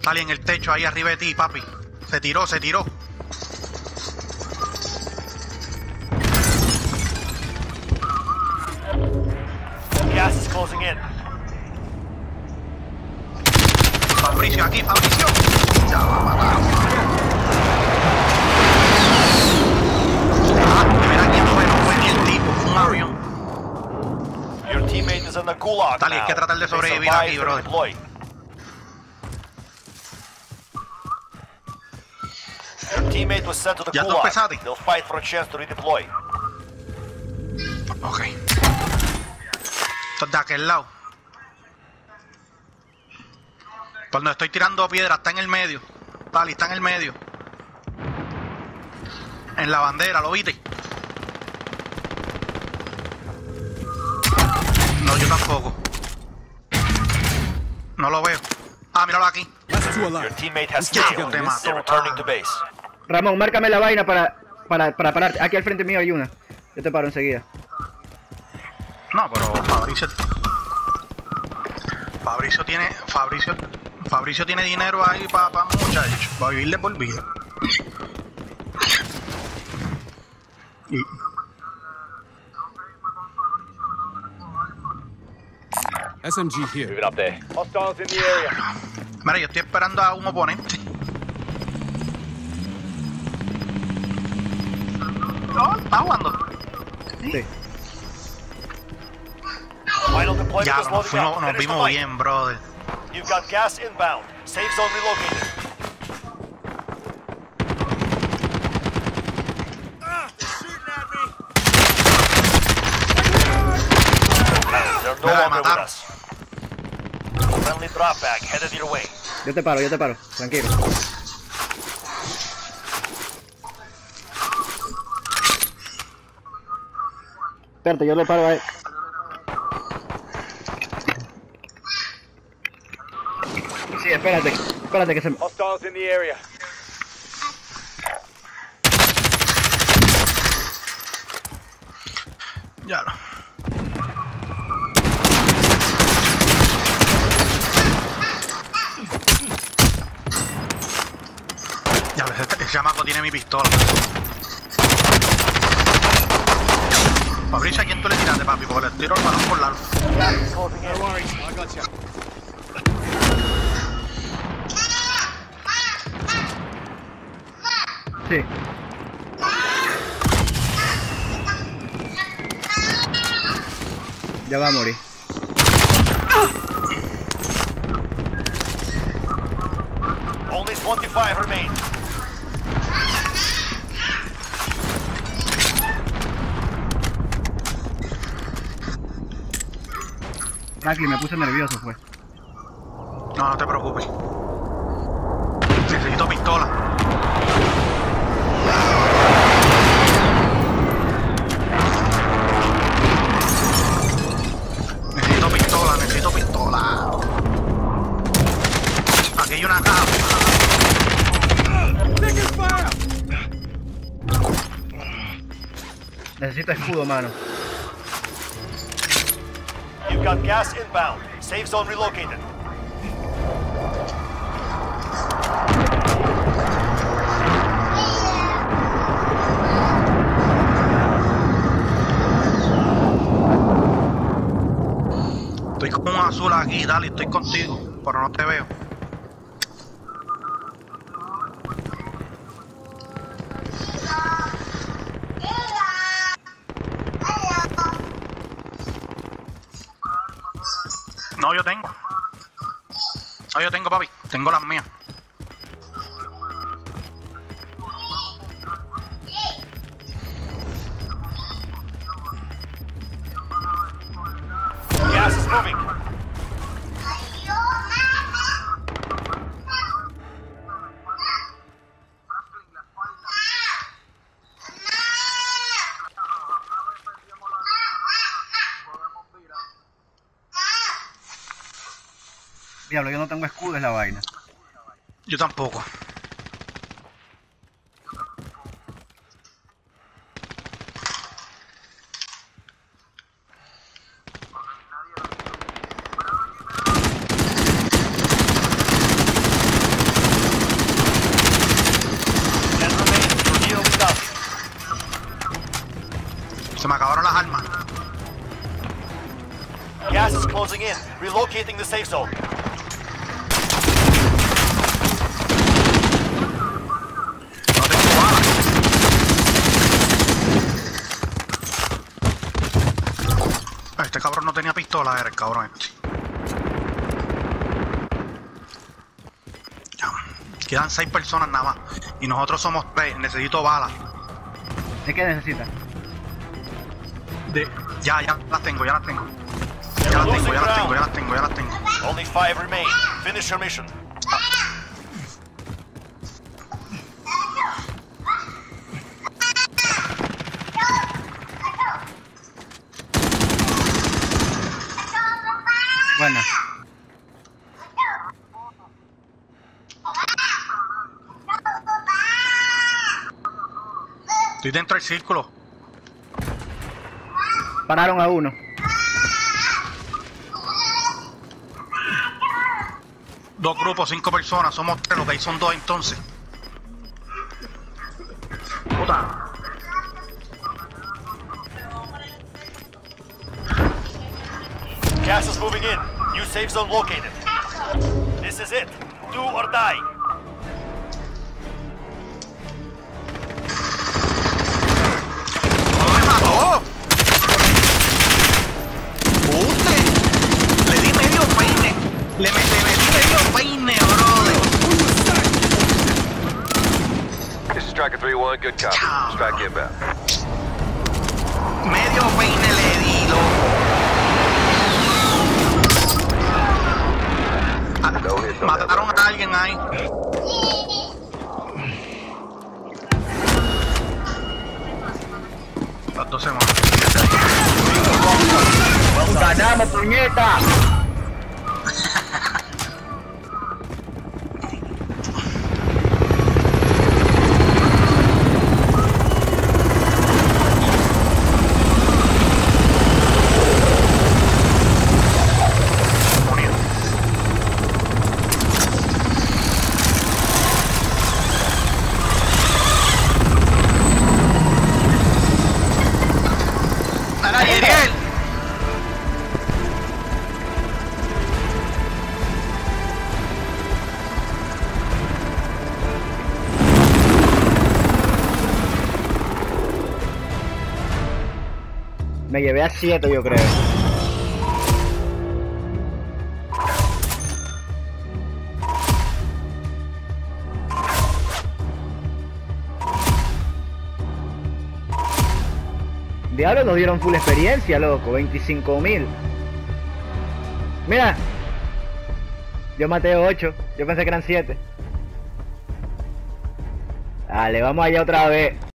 Dale en el techo, ahí arriba de ti, papi. Se tiró, se tiró. Gas is closing in. Fabricio, aquí, Fabricio. Ya va a matar. Mira quién fue, no fue ni el tipo, fue un avión. Your teammate is in the gulag Dale, hay now. que tratar de They sobrevivir survived aquí, and brother. deployed. Your teammate was sent to the Ya tú gulag. empezaste. They'll fight for a chance to redeploy. Ok. Esto es de aquel lado. Cuando estoy tirando piedra, está en el medio. Dale, está en el medio. En la bandera, ¿lo viste? No, yo tampoco. No lo veo. Ah, míralo aquí. Your teammate has Ya, failed. te mato. They're returning to base. Ramón, márcame la vaina para pararte. Aquí al frente mío hay una. Yo te paro enseguida. No, pero Fabricio tiene dinero ahí para muchachos, para vivir de por vida. Y SMG here. Moving up there. Hostiles in the area. mira, yo estoy esperando a un oponente. No, está jugando. Sí. Final deployment Ya, is loading up. nos Finish the vimos fight. bien, brother. You've got gas inbound. Safe zone relocated. They're no Me va a longer with matar. us. Friendly drop bag headed your way. Yo te paro. Tranquilo. Espérate, yo lo paro a él. Sí, espérate que se... Hostiles in the area. Ya no. Ya ves, ese chamaco tiene mi pistola. Fabricio, ¿a quién tú le tiraste, papi? Porque le tiro el balón por largo. Gas is closing in. I got you. Sí. Ya va a morir. Only 25 remain. Franklin, me puse nervioso, pues. No, no te preocupes. Necesito pistola. Necesito pistola. Aquí hay una caja. Necesito escudo, mano. You've got gas inbound. Safe zone relocated. Estoy con un azul aquí, dale, estoy contigo, pero no te veo. No, yo tengo. No, yo tengo, papi. Tengo las mías. Gas is moving. Diablo, yo no tengo escudo, es la vaina. Yo tampoco. Gas is closing in. Relocating the safe zone. No tengo balas. Este cabrón no tenía pistola, era el cabrón este. Ya. Quedan 6 personas nada más. Y nosotros somos 3. Necesito balas. ¿De qué necesitas? Ya las tengo. Ya las tengo. Only 5 remain. Finish your mission. Bueno. Estoy dentro del círculo. Pararon a uno. Dos grupos, 5 personas. Somos 3, lo que hay son 2 entonces. Puta. Gas is moving in. New safe zone located. This is it. Do or die. ¡No me mató! ¡Puste! Le di medio peine. Le metí medio peine, brother. This is Striker 3-1, good copy. Strike inbound. Medio peine le di, loco. No hits on that Mataron one. a alguien ahí. Las 2 semanas. ¡Ganamos, puñeta! ¡Para Ariel! Me llevé a 7, yo creo. Diablo, nos dieron full experiencia, loco. 25.000. Mira. Yo maté 8. Yo pensé que eran 7. Dale, vamos allá otra vez.